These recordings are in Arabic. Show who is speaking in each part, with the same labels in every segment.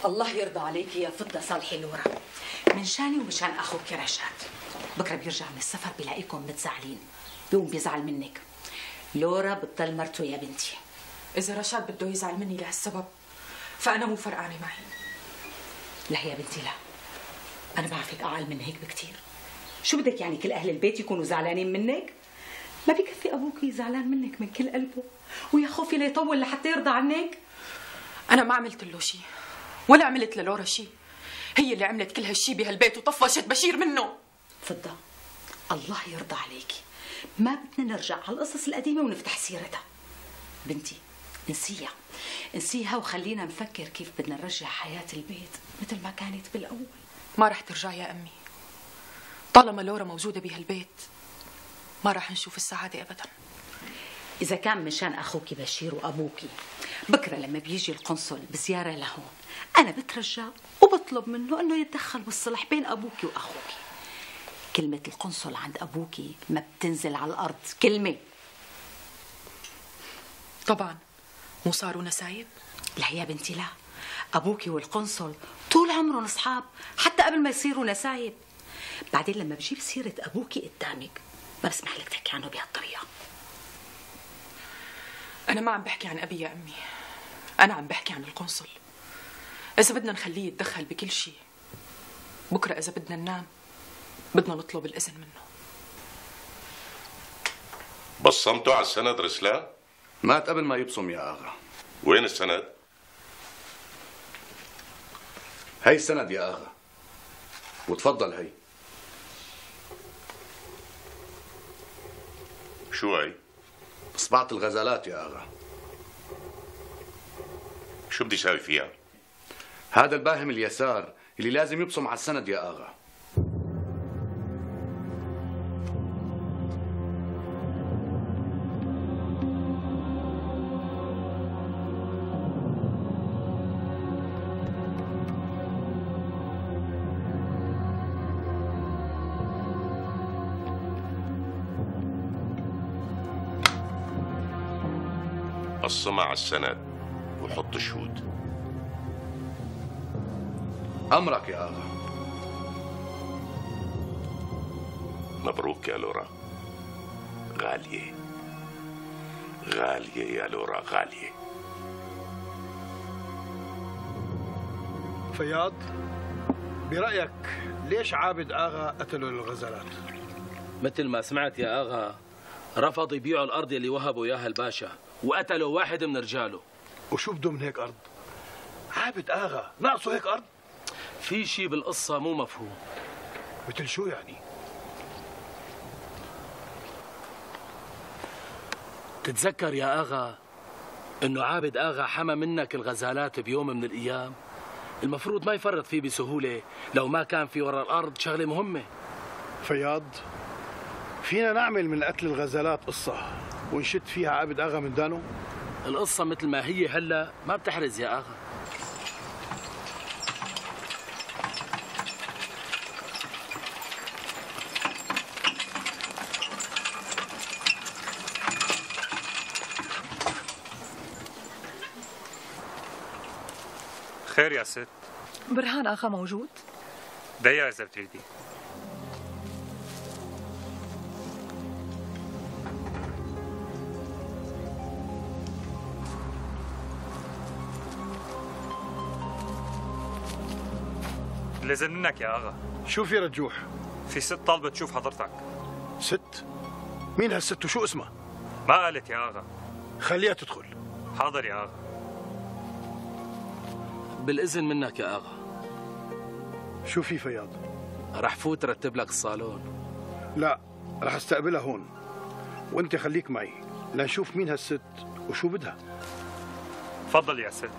Speaker 1: الله يرضى عليك يا فضة صالحي لورا، من شاني ومشان أخوك رشاد. بكرة بيرجع من السفر بلاقيكم متزعلين، بيقوم بيزعل منك. لورا بتضل مرته يا بنتي.
Speaker 2: إذا رشاد بده يزعل مني لهالسبب فأنا مو فرقانة معي.
Speaker 1: لا يا بنتي لا، أنا بعرفك أعقل من هيك بكتير. شو بدك يعني كل أهل البيت يكونوا زعلانين منك؟ ما بكفي أبوكي زعلان منك من كل قلبه، ويا خوفي ليطول لحتى يرضى عنك.
Speaker 2: أنا ما عملت له شيء ولا عملت للورا شيء، هي اللي عملت كل هالشيء بهالبيت وطفشت بشير منه.
Speaker 1: فضة الله يرضى عليكي، ما بدنا نرجع على القصص القديمة ونفتح سيرتها. بنتي انسيها وخلينا نفكر كيف بدنا نرجع حياة البيت مثل ما كانت بالأول.
Speaker 2: ما رح ترجع يا أمي، طالما لورا موجودة بهالبيت ما رح نشوف السعادة أبدا.
Speaker 1: إذا كان مشان أخوكي بشير وأبوكي، بكرة لما بيجي القنصل بزيارة لهون أنا بترجى وبطلب منه أنه يتدخل بالصلح بين أبوكي وأخوكي. كلمة القنصل عند أبوكي ما بتنزل على الأرض كلمة.
Speaker 2: طبعا مو صاروا نسايب؟
Speaker 1: لا يا بنتي لا، أبوكي والقنصل طول عمرهم أصحاب حتى قبل ما يصيروا نسايب. بعدين لما بجيب سيرة أبوكي قدامك ما بسمح لك تحكي عنه بهالطريقة.
Speaker 2: أنا ما عم بحكي عن أبي يا أمي، أنا عم بحكي عن القنصل. إذا بدنا نخليه يتدخل بكل شيء، بكرة إذا بدنا ننام بدنا نطلب الإذن منه.
Speaker 3: بصمتوا على السند رسلان؟
Speaker 4: مات قبل ما يبصم يا آغا.
Speaker 3: وين السند؟
Speaker 4: هي السند يا آغا، وتفضل هي.
Speaker 3: شو هي؟
Speaker 4: إصبعة الغزالات يا آغا.
Speaker 3: شو بدي ساوي فيها؟
Speaker 4: هذا الباهم اليسار اللي لازم يبصم على السند يا آغا.
Speaker 3: قصمها على السند وحط شهود.
Speaker 4: أمرك يا آغا.
Speaker 3: مبروك يا لورا، غالية غالية يا لورا غالية.
Speaker 5: فياض، برأيك ليش عابد آغا قتلوا الغزالات؟
Speaker 6: مثل ما سمعت يا آغا، رفضوا يبيعوا الأرض اللي وهبوا إياها الباشا وقتلوا واحد من رجاله.
Speaker 5: وشو بده من هيك أرض؟ عابد آغا ناقصه هيك أرض؟
Speaker 6: في شيء بالقصة مو مفهوم.
Speaker 5: مثل شو يعني؟
Speaker 6: تتذكر يا آغا إنه عابد آغا حمى منك الغزالات بيوم من الأيام؟ المفروض ما يفرط فيه بسهولة لو ما كان في ورا الأرض شغلة مهمة.
Speaker 5: فياض، فينا نعمل من قتل الغزالات قصة ونشد فيها عابد آغا من دانه؟
Speaker 6: القصة مثل ما هي هلا ما بتحرز يا آغا.
Speaker 7: خير يا ست.
Speaker 2: برهان آخا موجود؟
Speaker 7: دقيقة إذا بتريدي. لازم منك يا أغا.
Speaker 5: شو في رجوح؟
Speaker 7: في ست طالبة تشوف حضرتك.
Speaker 5: ست؟ مين هالست وشو اسمها؟
Speaker 7: ما قالت يا أغا.
Speaker 5: خليها تدخل.
Speaker 7: حاضر يا أغا.
Speaker 6: بالإذن منك يا آغا.
Speaker 5: شو في فياض؟
Speaker 6: رح فوت رتب لك الصالون.
Speaker 5: لا، رح استقبلها هون، وانت خليك معي لنشوف مين هالست وشو بدها.
Speaker 7: تفضل يا ست.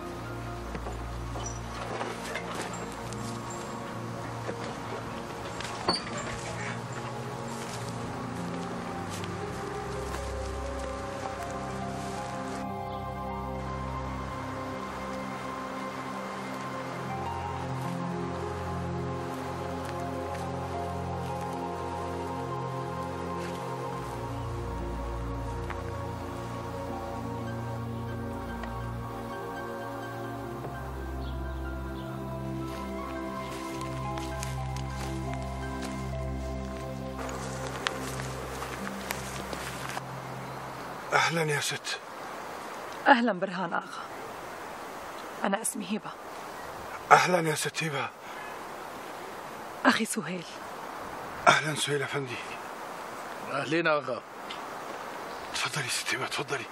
Speaker 5: أهلا يا ست.
Speaker 2: أهلا برهان آغا، أنا اسمي هبة.
Speaker 5: أهلا يا ست هبة.
Speaker 2: أخي سهيل.
Speaker 5: أهلا سهيل أفندي.
Speaker 6: أهلين آغا.
Speaker 5: تفضلي ست هبة، تفضلي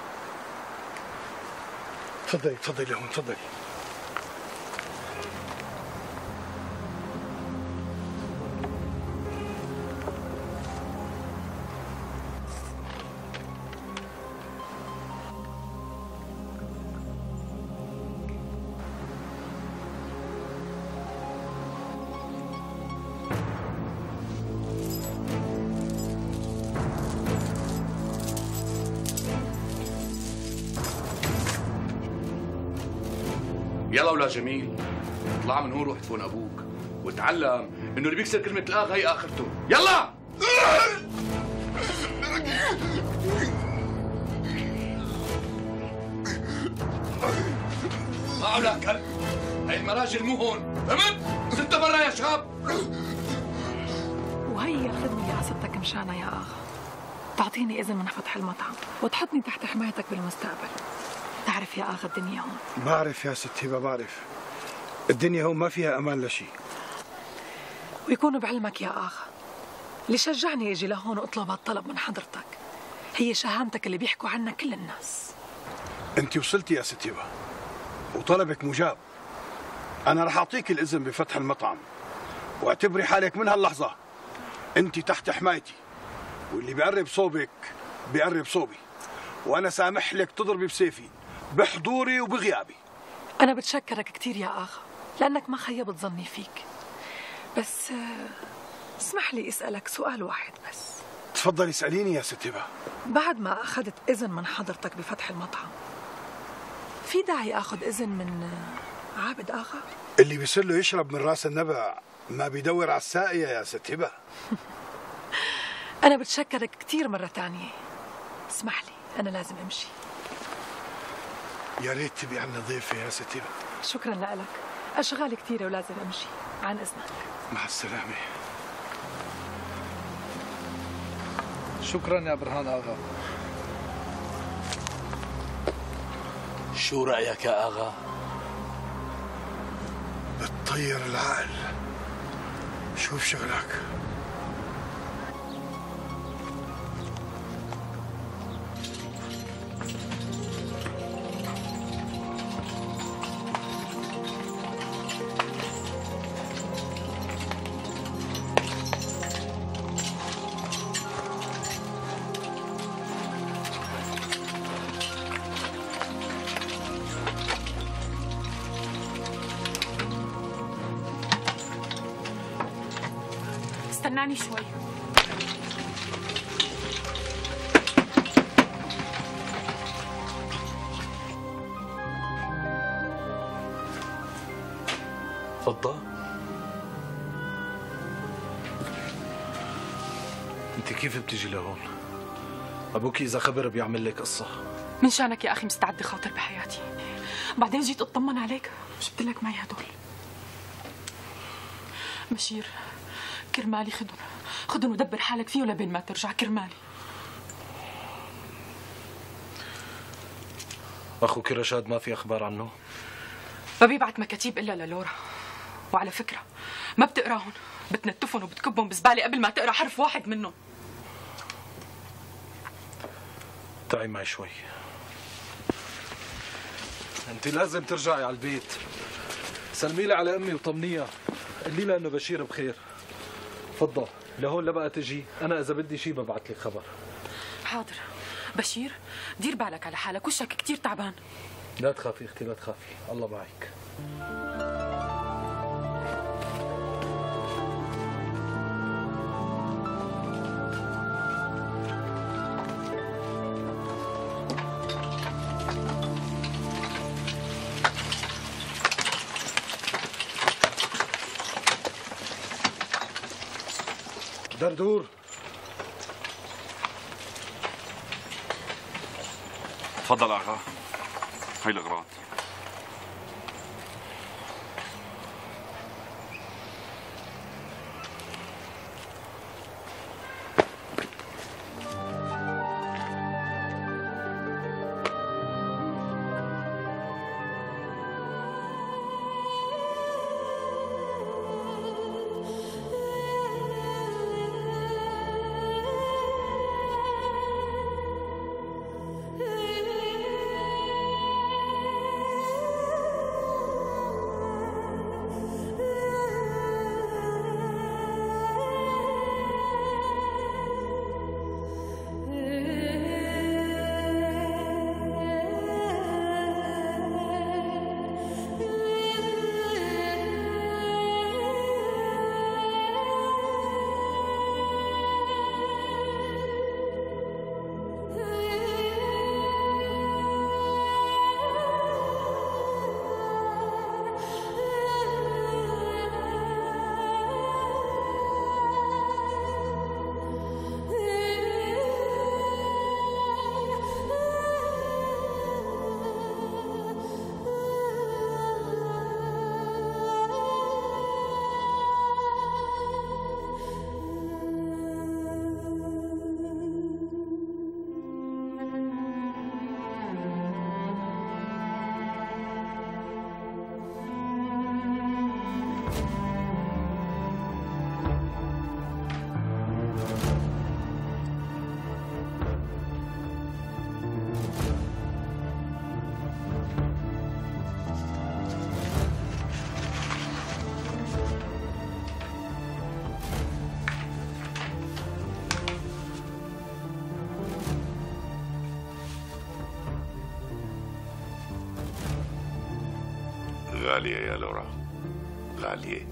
Speaker 5: تفضلي تفضلي لهون، تفضلي.
Speaker 4: يلا ولا جميل، اطلع من هون روح تفون ابوك وتعلم انه اللي بيكسر كلمه الاغا هي اخرته. يلا ما عملها كلب، هي المراجل مو هون، فهمت؟ ستة برا يا شاب.
Speaker 2: وهي الخدمة اللي قصدتك مشانها يا آغا، تعطيني إذن من فتح المطعم وتحطني تحت حمايتك بالمستقبل. تعرف يا آغا الدنيا هون.
Speaker 5: بعرف يا ست هبة، بعرف الدنيا هون ما فيها أمان لشيء.
Speaker 2: ويكون بعلمك يا آغا، اللي شجعني اجي لهون واطلب هالطلب من حضرتك هي شهامتك اللي بيحكوا عنها كل الناس.
Speaker 5: أنت وصلتي يا ست هبة وطلبك مجاب. أنا رح أعطيك الإذن بفتح المطعم، واعتبري حالك من هاللحظة أنت تحت حمايتي، واللي بيقرب صوبك بيقرب صوبي، وأنا سامح لك تضربي بسيفي بحضوري وبغيابي.
Speaker 2: أنا بتشكرك كثير يا آغا لأنك ما خيبت ظني فيك، بس اسمح لي أسألك سؤال واحد بس.
Speaker 5: تفضلي اسأليني يا ست هبة.
Speaker 2: بعد ما أخذت إذن من حضرتك بفتح المطعم، في داعي أخذ إذن من عابد آغا؟
Speaker 5: اللي بيصير له يشرب من راس النبع ما بيدور على الساقية يا ست هبة.
Speaker 2: أنا بتشكرك كثير مرة تانية. اسمح لي أنا لازم أمشي.
Speaker 5: يا ريت تبي عنا ضيفة يا ست هبة.
Speaker 2: شكرا لك، أشغال كثيرة ولازم أمشي. عن إذنك.
Speaker 5: مع السلامة.
Speaker 6: شكرا يا برهان آغا. شو رأيك يا آغا؟
Speaker 5: بتطير العقل. شوف شغلك.
Speaker 2: استناني شوي.
Speaker 6: تفضل. انت كيف بتجي لهون؟ ابوك اذا خبر بيعمل لك قصه.
Speaker 2: من شانك يا اخي مستعد خاطر بحياتي، بعدين جيت اطمن عليك جبت لك معي هدول. بشير كرمالي خدن ودبر حالك فيه لبين ما ترجع. كرمالي.
Speaker 6: اخوك رشاد ما في اخبار عنه؟
Speaker 2: ما بيبعت مكاتيب الا للورا، وعلى فكره ما بتقراهم، بتنتفهم وبتكبهم بزباله قبل ما تقرا حرف واحد منهم.
Speaker 6: تعي معي شوي. انت لازم ترجعي على البيت، سلمي لي على امي وطمنيها، قولي لها انه بشير بخير. تفضل لهون لبقى تجي، انا اذا بدي شيء ببعث لك خبر.
Speaker 2: حاضر. بشير دير بالك على حالك، وشك كثير تعبان.
Speaker 6: لا تخافي اختي لا تخافي، الله معك.
Speaker 5: دردور.
Speaker 8: تفضل اغا، هي الاغراض.
Speaker 3: غالية يا لورا، غالية.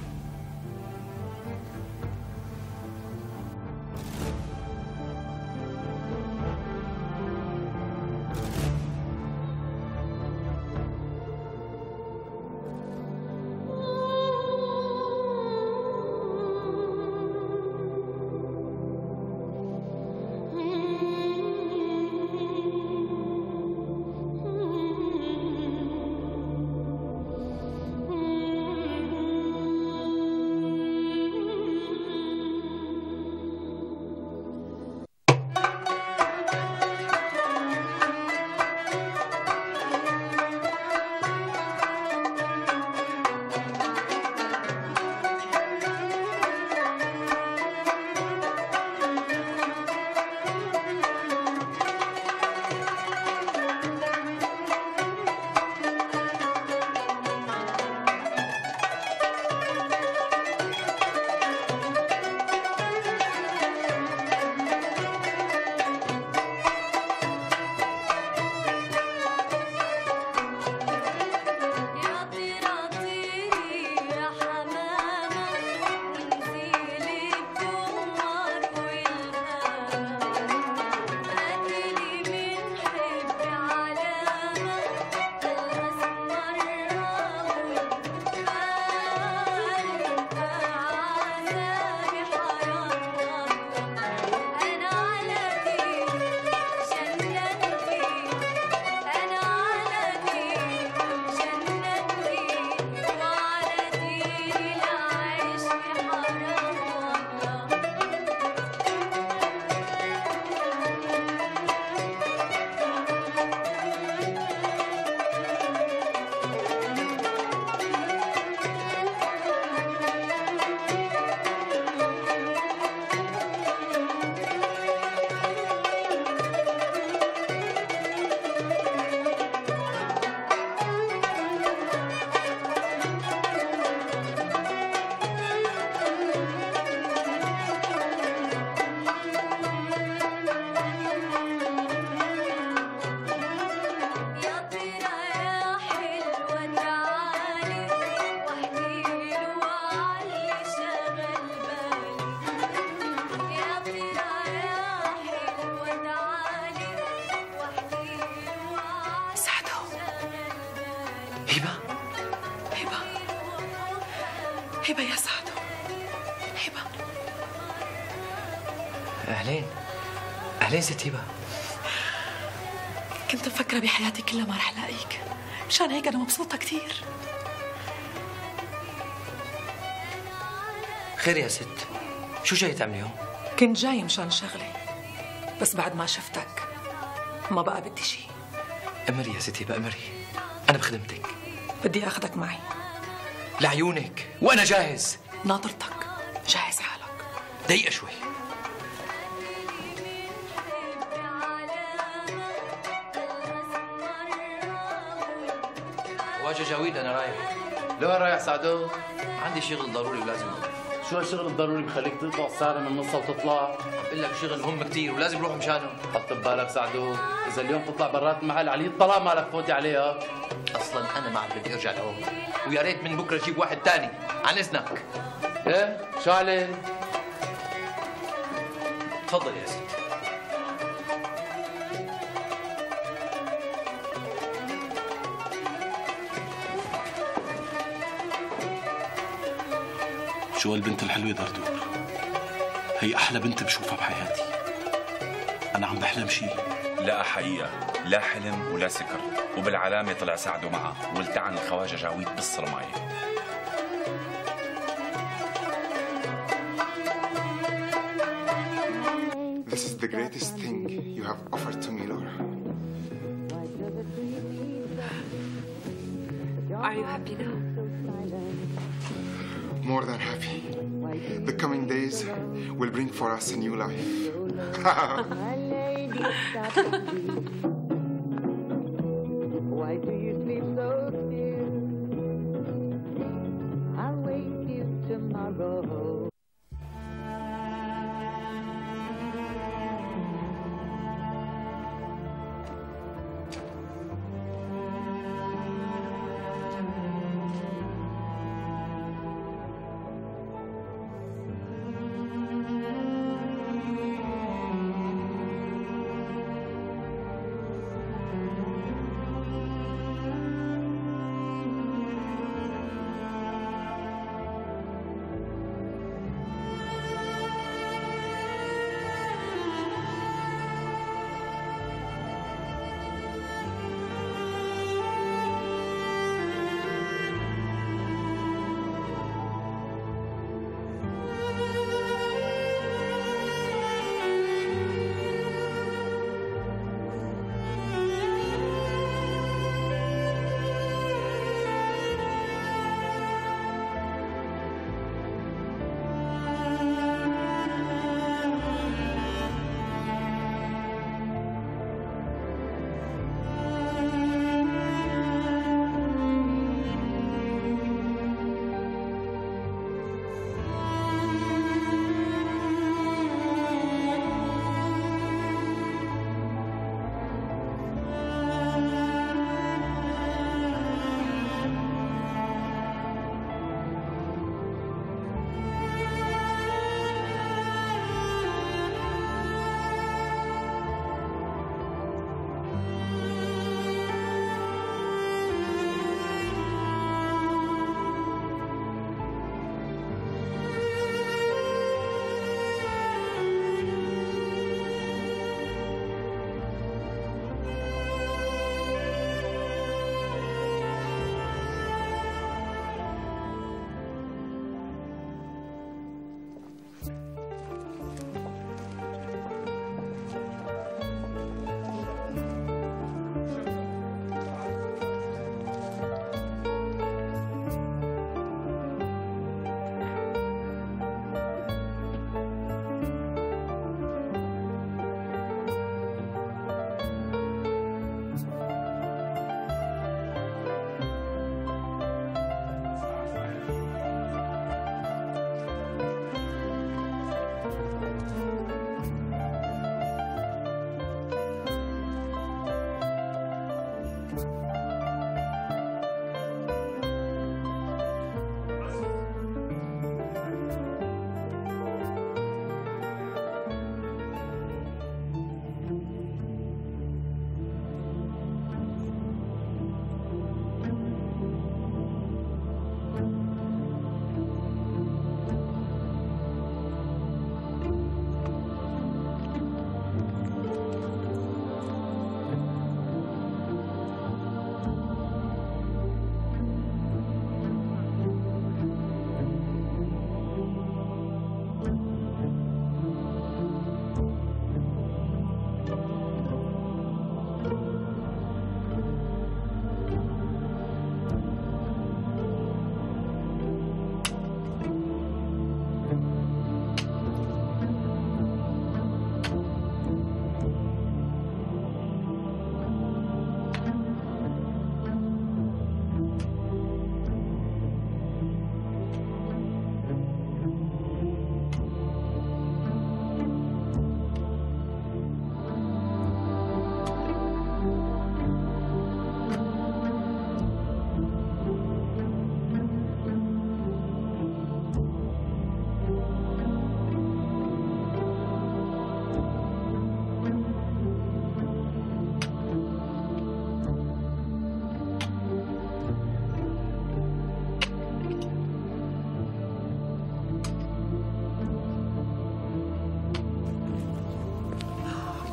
Speaker 2: هبة يا سعدو، هبة.
Speaker 9: أهلين أهلين ست هبة.
Speaker 2: كنت مفكرة بحياتي كلها ما رح لاقيك، مشان هيك أنا مبسوطة كتير.
Speaker 9: خير يا ست، شو جاي تعملي هون؟
Speaker 2: كنت جاي مشان شغلة، بس بعد ما شفتك ما بقى بدي شي.
Speaker 9: أمري يا ست هبة أمري، أنا بخدمتك.
Speaker 2: بدي أخذك معي.
Speaker 9: لعيونك وأنا جاهز.
Speaker 2: ناطرتك، جهز حالك.
Speaker 9: دقيقة شوي. واجه جاويد أنا رايح.
Speaker 10: لوين رايح سعدو؟
Speaker 9: عندي شغل ضروري ولازم أروح.
Speaker 10: شو هالشغل الضروري بخليك تقطع السعر من النص وتطلع؟
Speaker 9: بقول لك شغل مهم كثير ولازم اروح مشانه.
Speaker 10: حط ببالك سعدو، إذا اليوم تطلع برات المحل علي الطلاق مالك فوتي عليها.
Speaker 9: أصلاً أنا ما عاد بدي أرجع لهون، ويا ريت من بكرة أجيب واحد تاني، عن إذنك.
Speaker 10: إيه؟ شو عليه؟
Speaker 9: تفضل يا ست.
Speaker 6: شو هالبنت الحلوة دردور؟ هي أحلى بنت بشوفها بحياتي. أنا عم بحلم شي.
Speaker 11: لا حقيقة، لا حلم ولا سكر، وبالعلامة طلع سعده معها والتعن الخواجة جاويد بالصرماية.
Speaker 12: This is the greatest thing you have offered to me, Laura.
Speaker 13: Are you happy now?
Speaker 12: More than happy. The coming days will bring for us a new life.
Speaker 14: Why do you sleep so still? I'll wake you tomorrow.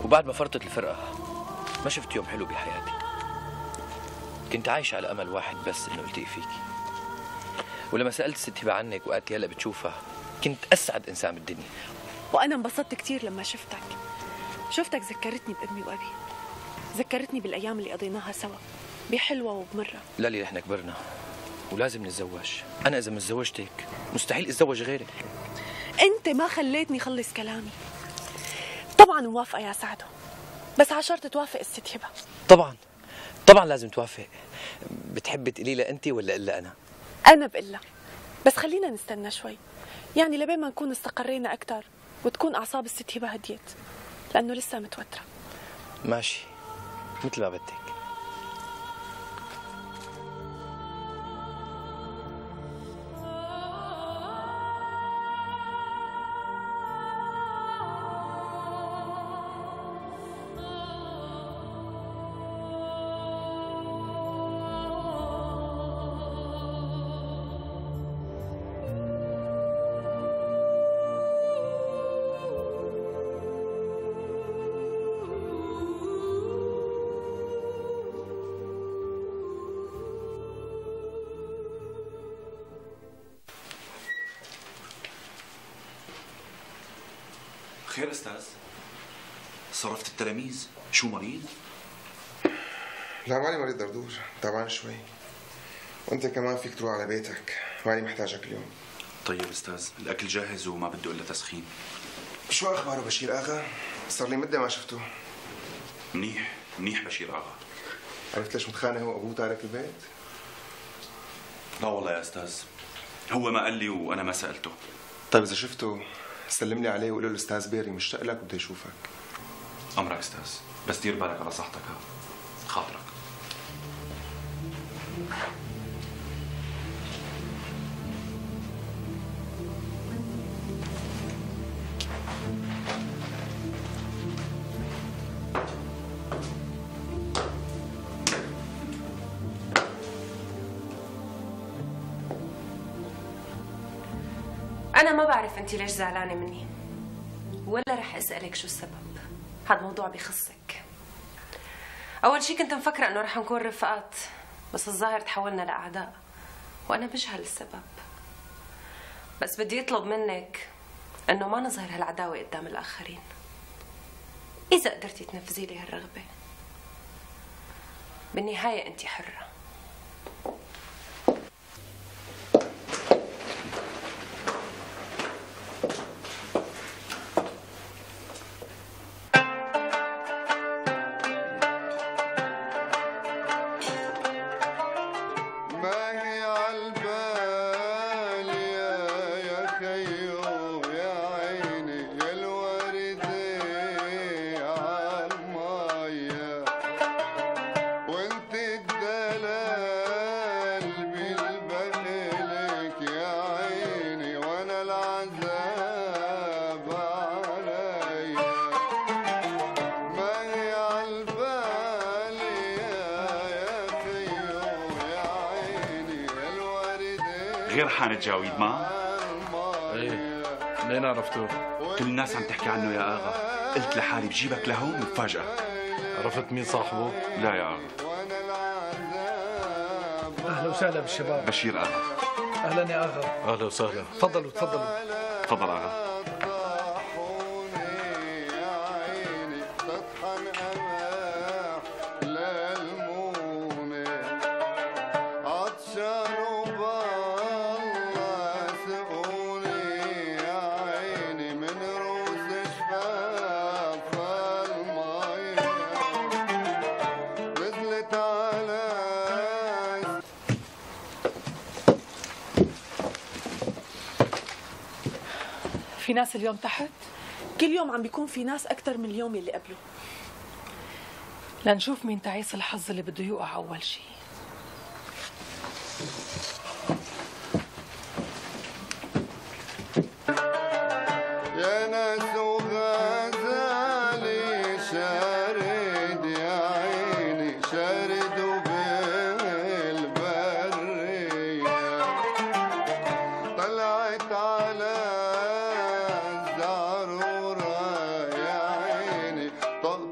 Speaker 9: وبعد ما فرطت الفرقة ما شفت يوم حلو بحياتي. كنت عايش على أمل واحد بس إنه التقي فيكي. ولما سألت ست هبة عنك وقالت لي هلا بتشوفها كنت أسعد إنسان بالدنيا.
Speaker 13: وأنا انبسطت كتير لما شفتك ذكرتني بأمي وأبي، ذكرتني بالأيام اللي قضيناها سوا بحلوة وبمرة.
Speaker 9: لالي نحن كبرنا ولازم نتزوج. أنا إذا ما تزوجتك مستحيل أتزوج غيرك.
Speaker 13: أنت ما خليتني خلص كلامي. طبعا موافقة يا سعدو، بس عشرت توافق الست هبة.
Speaker 9: طبعا لازم توافق. بتحبي تقولي لها أنت ولا إلا أنا؟
Speaker 13: أنا بقلها، بس خلينا نستنى شوي، يعني لبين ما نكون استقرينا أكتر وتكون أعصاب الست هبة هديت، لأنه لسه متوترة.
Speaker 9: ماشي، مثل ما بدك.
Speaker 11: خير استاذ؟ صرفت التلاميذ؟ شو مريض؟
Speaker 12: لا ماني مريض دردور، تعبان شوي. وانت كمان فيك تروح على بيتك، ماني محتاجك اليوم.
Speaker 11: طيب استاذ، الاكل جاهز وما بده الا تسخين.
Speaker 12: شو اخباره بشير اغا؟ صار لي مده ما شفته.
Speaker 11: منيح بشير اغا.
Speaker 12: عرفت ليش متخانق هو وابوه تارك البيت؟
Speaker 11: لا والله يا استاذ، هو ما قال لي وانا ما سالته.
Speaker 12: طيب اذا شفته سلم لي عليه وقول له الاستاذ بيري مشتاق لك وبده يشوفك.
Speaker 11: امرك استاذ، بس دير بالك على صحتك. خاطرك.
Speaker 15: أنا ما بعرف أنت ليش زعلانة مني، ولا رح أسألك شو السبب. هذا موضوع بخصك. أول شي كنت مفكرة إنه رح نكون رفقات، بس الظاهر تحولنا لأعداء، وأنا بجهل السبب. بس بدي أطلب منك إنه ما نظهر هالعداوة قدام الآخرين. إذا قدرتي تنفذي لي هالرغبة، بالنهاية أنت حرة.
Speaker 11: غير حانة جاويد ما؟
Speaker 6: ايه، منين عرفتوه؟
Speaker 11: كل الناس عم تحكي عنه يا اغا، قلت لحالي بجيبك لهون مفاجأة.
Speaker 6: عرفت مين صاحبه؟
Speaker 11: لا يا اغا.
Speaker 16: اهلا وسهلا بالشباب.
Speaker 11: بشير اغا.
Speaker 16: اهلا يا اغا.
Speaker 6: اهلا وسهلا.
Speaker 16: تفضلوا.
Speaker 11: تفضل اغا.
Speaker 13: في ناس اليوم تحت، كل يوم عم بيكون في ناس أكثر من اليوم اللي قبله، لنشوف مين تعيس الحظ اللي بده يوقع أول شيء.
Speaker 17: يا ناس وغزالي شارد يا عيني شارد وبالبرية طلعت على الزعرورة يا عيني طغى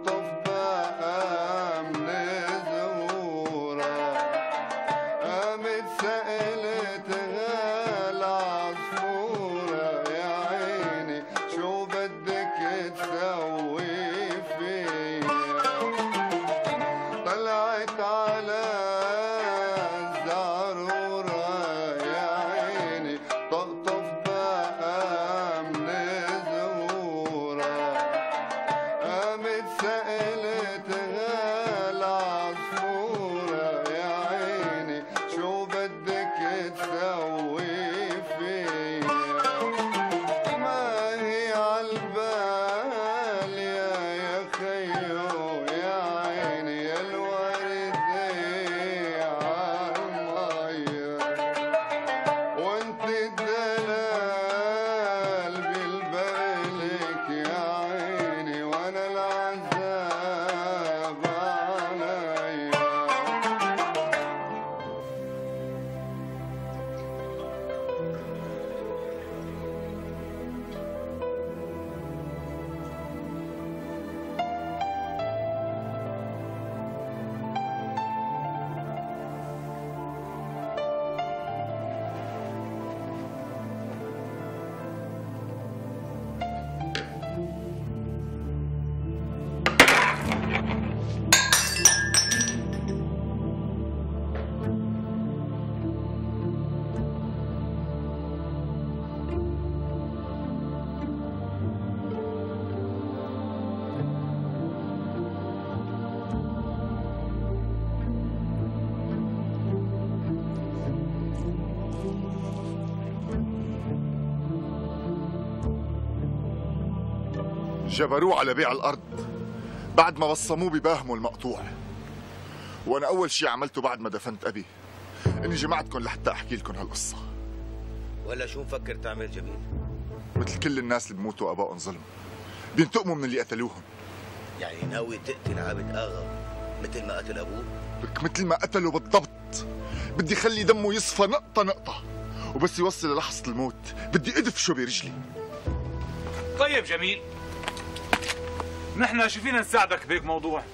Speaker 18: جبروه على بيع الأرض بعد ما بصموه بباهمه المقطوع. وأنا أول شيء عملته بعد ما دفنت أبي إني جمعتكم لحتى أحكي لكم هالقصة.
Speaker 19: ولا شو مفكر تعمل جميل؟
Speaker 18: مثل كل الناس اللي بموتوا أبائهم ظلم بينتقموا من اللي قتلوهم.
Speaker 19: يعني ناوي تقتل عابد آغا مثل ما قتل أبوه؟
Speaker 18: لك مثل ما قتله بالضبط. بدي خلي دمه يصفى نقطة نقطة، وبس يوصل للحظة الموت بدي أدفشه برجلي.
Speaker 20: طيب جميل، نحن شو فينا نساعدك بهيك موضوع؟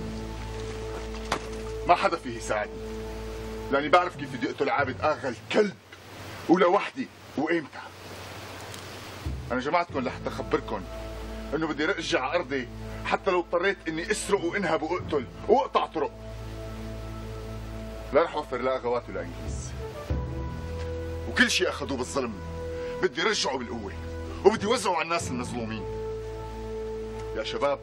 Speaker 18: ما حدا فيه يساعدني، لأني بعرف كيف بدي أقتل عابد آغا الكلب ولوحدي وإمتى. أنا جمعتكم لحتى أخبركم إنه بدي رجع أرضي حتى لو اضطريت إني أسرق وأنهب وأقتل وأقطع طرق. لا رح أوفر لا أغوات ولا إنجليز، وكل شيء أخذوه بالظلم بدي رجعه بالقوة، وبدي وزعه على الناس المظلومين. يا شباب،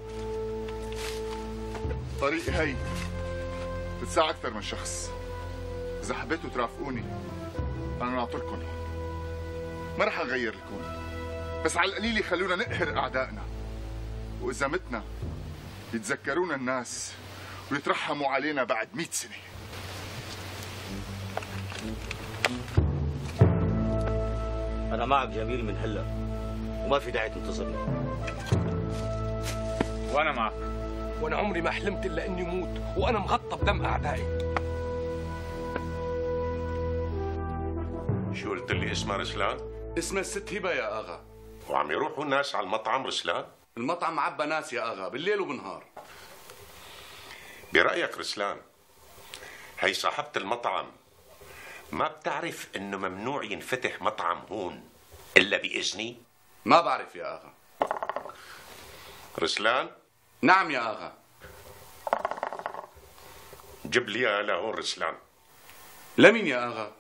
Speaker 18: طريقي هي بتساعد أكثر من شخص. إذا حبيتوا ترافقوني أنا ناطركم، ما رح أغير الكون، بس على القليل خلونا نقهر أعدائنا، وإذا متنا يتذكرونا الناس ويترحموا علينا بعد 100 سنة.
Speaker 19: أنا معك جميل من هلا، وما في داعي تنتظرني.
Speaker 20: وأنا معك.
Speaker 6: وأنا عمري ما حلمت إلا إني موت وأنا مغطى بدم أعدائي.
Speaker 3: شو قلت لي اسمها رسلان؟
Speaker 4: اسمها الست هبة يا آغا.
Speaker 3: وعم يروحوا الناس على المطعم رسلان؟
Speaker 4: المطعم معبى ناس يا آغا، بالليل وبالنهار.
Speaker 3: برأيك رسلان، هي صاحبة المطعم ما بتعرف انه ممنوع ينفتح مطعم هون الا بإذني؟
Speaker 4: ما بعرف يا آغا.
Speaker 3: رسلان؟
Speaker 4: نعم يا آغا.
Speaker 3: جيب لي اياها لهون رسلان.
Speaker 4: لمين يا آغا؟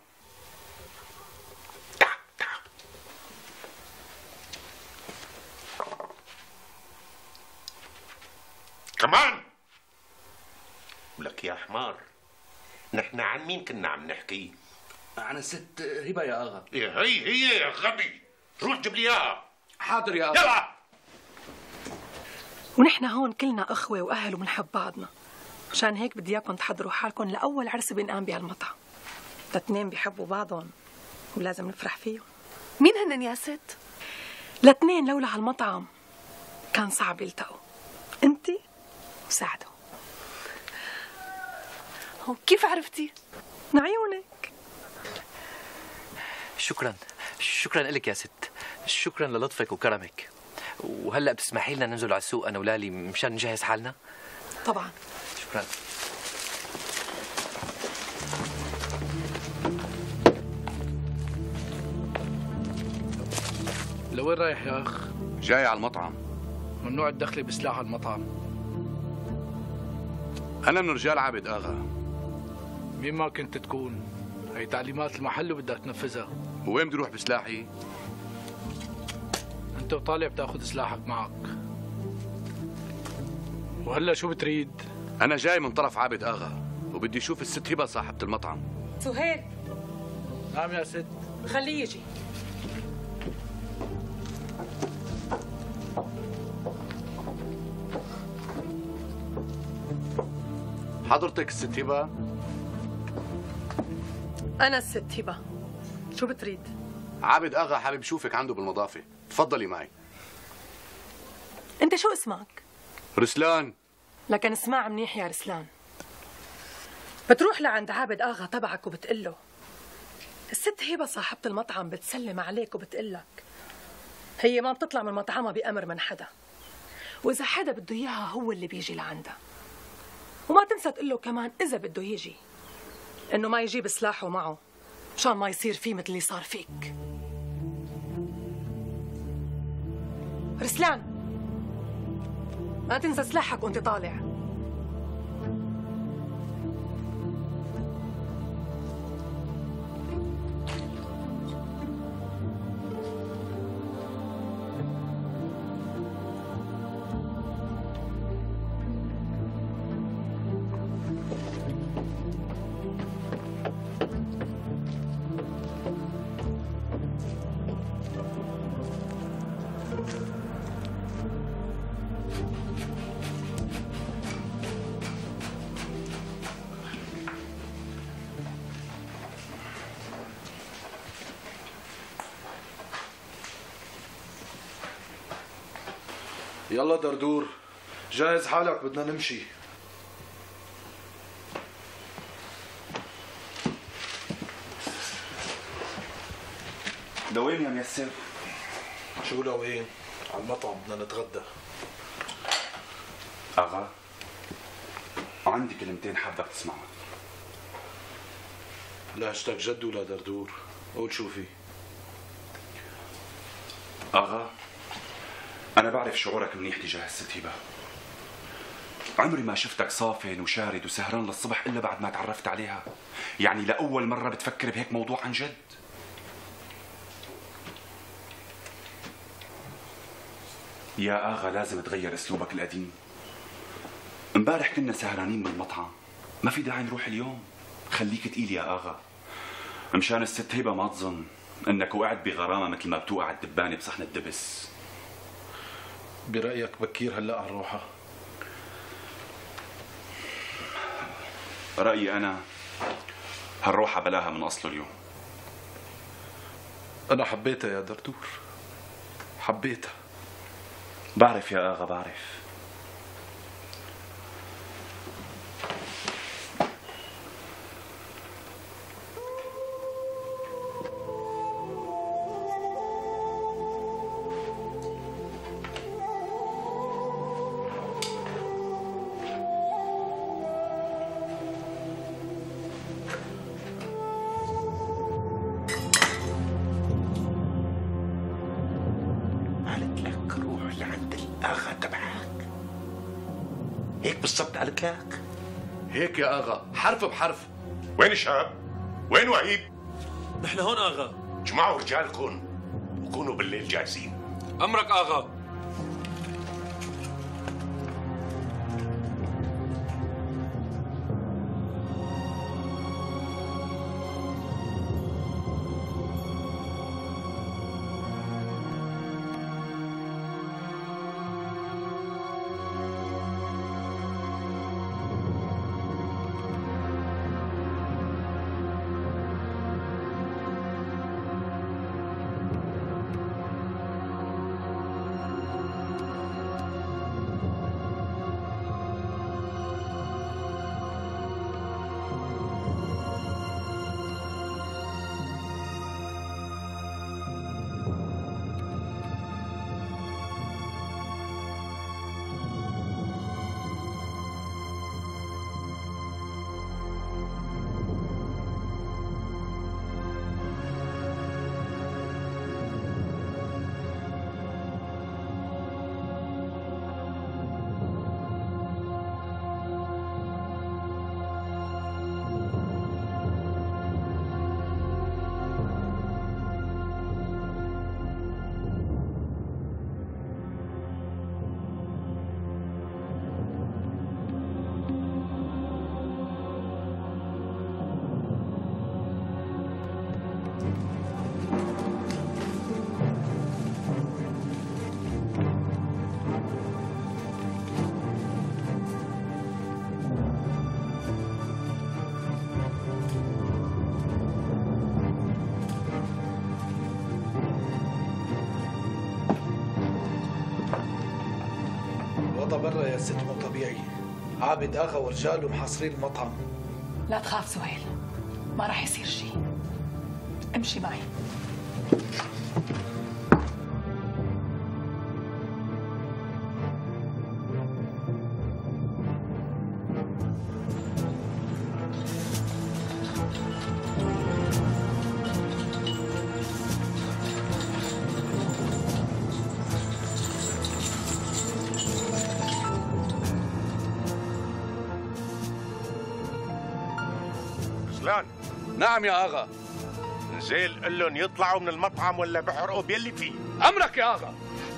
Speaker 3: كمان ولك يا حمار، نحن عن مين كنا عم نحكي؟
Speaker 4: عن الست هبة يا آغا.
Speaker 3: هي يا غبي، روح جيب لي اياها.
Speaker 4: حاضر يا آغا.
Speaker 3: يلا.
Speaker 13: ونحن هون كلنا أخوة وأهل وبنحب بعضنا، عشان هيك بدي إياكم تحضروا حالكم لأول عرس بينقام بهالمطعم. الاتنين بيحبوا بعضهم ولازم نفرح فيهم.
Speaker 15: مين هن يا ست؟
Speaker 13: الاتنين لولا هالمطعم كان صعب يلتقوا، انتي وسعده.
Speaker 15: كيف عرفتي؟
Speaker 13: من عيونك.
Speaker 9: شكرا لك يا ست، شكرا للطفك وكرمك. وهلا بتسمحي لنا ننزل على السوق انا ولالي مشان نجهز حالنا؟
Speaker 13: طبعا.
Speaker 9: شكرا.
Speaker 16: لوين رايح يا اخ؟
Speaker 4: جاي على المطعم.
Speaker 16: ممنوع الدخل بسلاح على المطعم.
Speaker 4: أنا من رجال عابد آغا.
Speaker 16: مين ما كنت تكون، هي تعليمات المحل وبدك تنفذها.
Speaker 4: وين بدي اروح بسلاحي؟
Speaker 16: انت وطالع بتاخذ سلاحك معك. وهلا شو بتريد؟
Speaker 4: أنا جاي من طرف عابد آغا وبدي أشوف الست هبة صاحبة المطعم.
Speaker 15: سهيل.
Speaker 16: نعم يا ست.
Speaker 15: خليه يجي.
Speaker 4: حضرتك الست هبة؟
Speaker 13: أنا الست هبة. شو بتريد؟
Speaker 4: عابد آغا حابب يشوفك عنده بالمضافة، تفضلي معي.
Speaker 13: أنت شو اسمك؟
Speaker 4: رسلان.
Speaker 13: لكن اسمع منيح يا رسلان، بتروح لعند عابد آغا تبعك وبتقله الست هبة صاحبة المطعم بتسلم عليك وبتقلك هي ما بتطلع من مطعمها بأمر من حدا، وإذا حدا بده إياها هو اللي بيجي لعندها. وما تنسى تقله كمان إذا بده يجي إنه ما يجيب سلاحه معه مشان ما يصير فيه مثل اللي صار فيك. رسلان، ما تنسى سلاحك وانت طالع.
Speaker 21: يلا دردور، جهز حالك بدنا نمشي.
Speaker 11: لوين يا ميسر؟
Speaker 21: شو لوين؟ على المطعم بدنا نتغدى.
Speaker 11: اغا عندي كلمتين حابك تسمعهم.
Speaker 21: لا اشتك جد ولا دردور، قول شو في.
Speaker 11: اغا انا بعرف شعورك منيح تجاه الست هبه. عمري ما شفتك صافن وشارد وسهران للصبح الا بعد ما تعرفت عليها. يعني لاول مره بتفكر بهيك موضوع عن جد. يا اغا لازم تغير اسلوبك القديم. امبارح كنا سهرانين بالمطعم، ما في داعي نروح اليوم. خليك تقيل يا اغا، مشان الست هبه ما تظن انك وقعت بغرامه مثل ما بتوقع الدبانه بصحن الدبس.
Speaker 21: برأيك بكير هلا نروحها؟
Speaker 11: رأيي انا هالروحه بلاها من اصله اليوم.
Speaker 21: انا حبيتها يا دردور، حبيتها.
Speaker 11: بعرف يا اغا بعرف.
Speaker 3: بالضبط قالت لك؟
Speaker 21: هيك يا اغا، حرف بحرف.
Speaker 3: وين شاب؟ وين وهيب؟
Speaker 6: نحن هون اغا.
Speaker 3: جمعوا رجالكم وكونوا بالليل جاهزين.
Speaker 6: امرك اغا.
Speaker 21: برا يا ست مو طبيعي. عابد اغا ورجاله محاصرين المطعم.
Speaker 13: لا تخاف سهيل، ما راح يصير شيء. امشي معي.
Speaker 4: نعم يا اغا.
Speaker 3: نزيل قل لهم يطلعوا من المطعم ولا بحرقوا بيلي فيه.
Speaker 4: امرك يا اغا.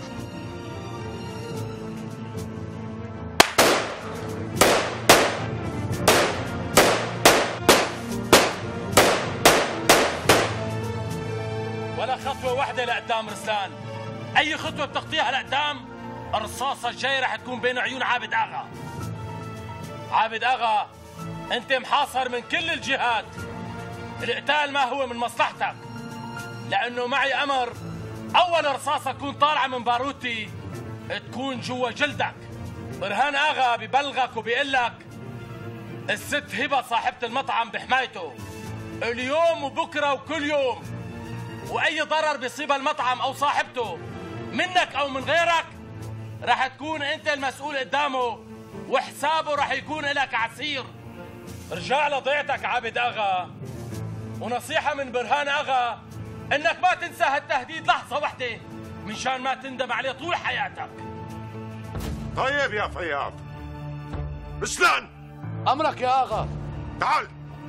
Speaker 6: ولا خطوة واحدة لقدام رسلان. أي خطوة بتخطيها لقدام الرصاصة الجاية رح تكون بين عيون عابد اغا. عابد اغا، أنت محاصر من كل الجهات. القتال ما هو من مصلحتك، لأنه معي أمر أول رصاصة تكون طالعة من باروتي تكون جوا جلدك. برهان اغا ببلغك وبيقول لك الست هبه صاحبة المطعم بحمايته اليوم وبكره وكل يوم، واي ضرر بيصيب المطعم او صاحبته منك او من غيرك رح تكون انت المسؤول قدامه، وحسابه رح يكون لك عسير. رجع لضيعتك عابد اغا، ونصيحه من برهان اغا انك ما تنسى هالتهديد لحظه وحده منشان ما تندم عليه طول حياتك.
Speaker 3: طيب يا فياض. رسلان
Speaker 10: امرك يا اغا.
Speaker 3: تعال.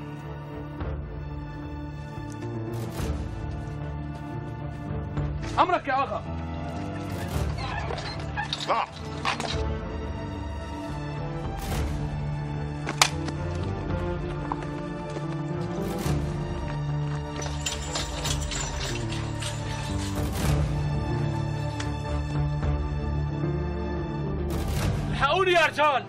Speaker 10: امرك يا اغا.
Speaker 3: طلع.
Speaker 6: الحقوني يا رجال.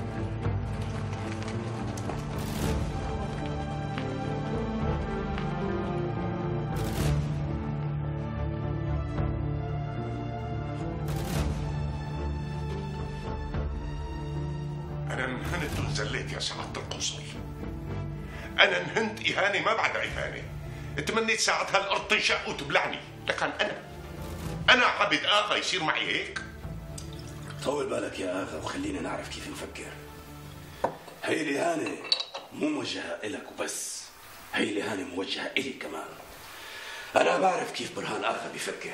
Speaker 3: أنا انهنت وانزليت يا سعادة القنصل. أنا انهنت إهانة ما بعد إهانة. تمنيت ساعتها الأرض تنشق وتبلعني، لكن أنا عبد آغا يصير معي هيك؟
Speaker 1: طول بالك يا آغا وخلينا نعرف كيف نفكر. هي الإهانة مو موجهة إلك وبس، هي الإهانة موجهة إلي كمان. أنا بعرف كيف برهان آغا بيفكر.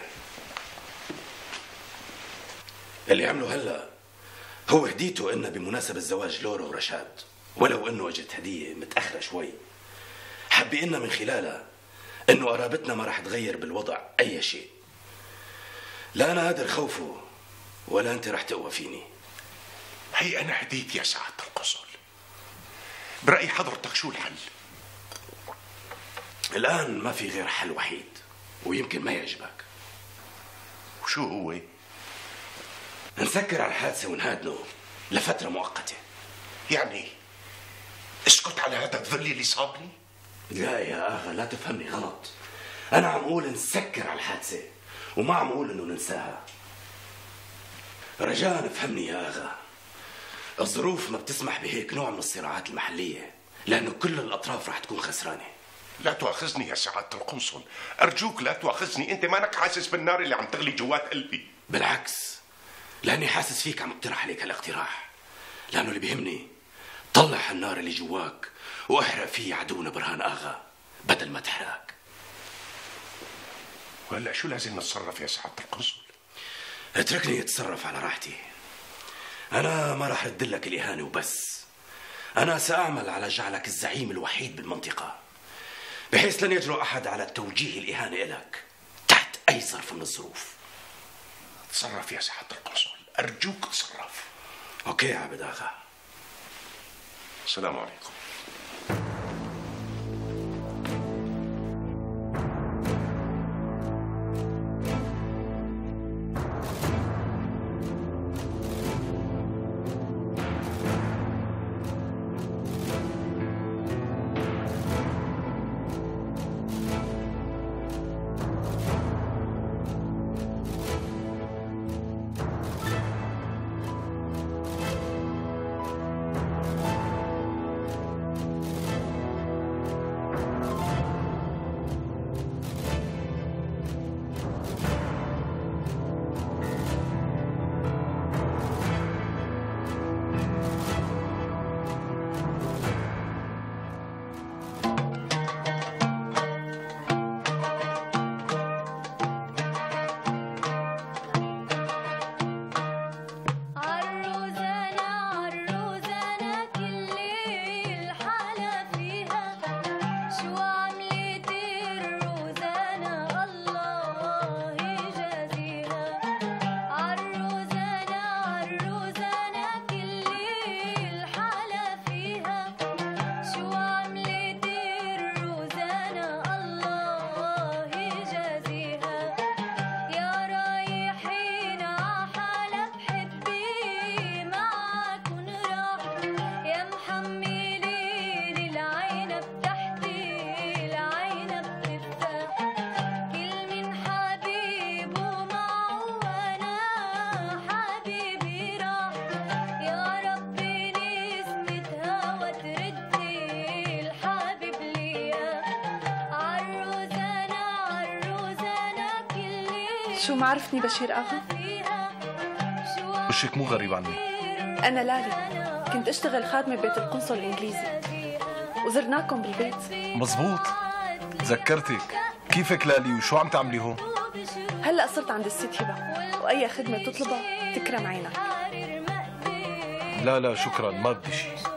Speaker 1: اللي عمله هلا هو هديته إنه بمناسبة زواج لورا ورشاد، ولو إنه اجت هدية متأخرة شوي. حبي إنه من خلالها إنه قرابتنا ما رح تغير بالوضع أي شيء. لا أنا قادر خوفه ولا أنت رح تقوى فيني.
Speaker 3: هي أنا هديت يا سعادة القنصل. برأي حضرتك شو الحل؟
Speaker 1: الآن ما في غير حل وحيد ويمكن ما يعجبك.
Speaker 3: وشو هو؟
Speaker 1: نسكر على الحادثة ونهادنه لفترة مؤقتة.
Speaker 3: يعني اسكت على هذا الذل اللي صابني؟
Speaker 1: لا يا آغا لا تفهمني غلط. أنا عم أقول نسكر على الحادثة وما عم أقول إنه ننساها. رجاء فهمني يا آغا، الظروف ما بتسمح بهيك نوع من الصراعات المحلية، لأنه كل الأطراف رح تكون خسرانة.
Speaker 3: لا تؤاخذني يا سعادة القنصل، أرجوك لا تؤاخذني. أنت مانك حاسس بالنار اللي عم تغلي جوات قلبي.
Speaker 1: بالعكس، لأني حاسس فيك عم اقترح عليك هالاقتراح، لأنه اللي بيهمني طلع النار اللي جواك واحرق فيه عدونا برهان آغا بدل ما تحرق.
Speaker 3: وهلا شو لازم نتصرف يا سعادة القنصل؟
Speaker 1: اتركني اتصرف على راحتي. أنا ما راح أردلك الإهانة وبس، أنا سأعمل على جعلك الزعيم الوحيد بالمنطقة، بحيث لن يجرؤ أحد على توجيه الإهانة إلك تحت أي ظرف من الظروف.
Speaker 3: تصرف يا سعادة القنصل، أرجوك تصرف.
Speaker 1: أوكي يا عبد آغا.
Speaker 3: السلام عليكم.
Speaker 7: شو ما عرفتني بشير آغا؟
Speaker 22: وشك مو غريب عني.
Speaker 7: أنا لالي، كنت أشتغل خادمة ببيت القنصل الإنجليزي وزرناكم بالبيت.
Speaker 22: مزبوط، تذكرتك. كيفك لالي وشو عم تعملي هون؟
Speaker 7: هلأ صرت عند الست هبة وأي خدمة بتطلبها تكرم عينك.
Speaker 22: لا شكرا، ما بدي شيء.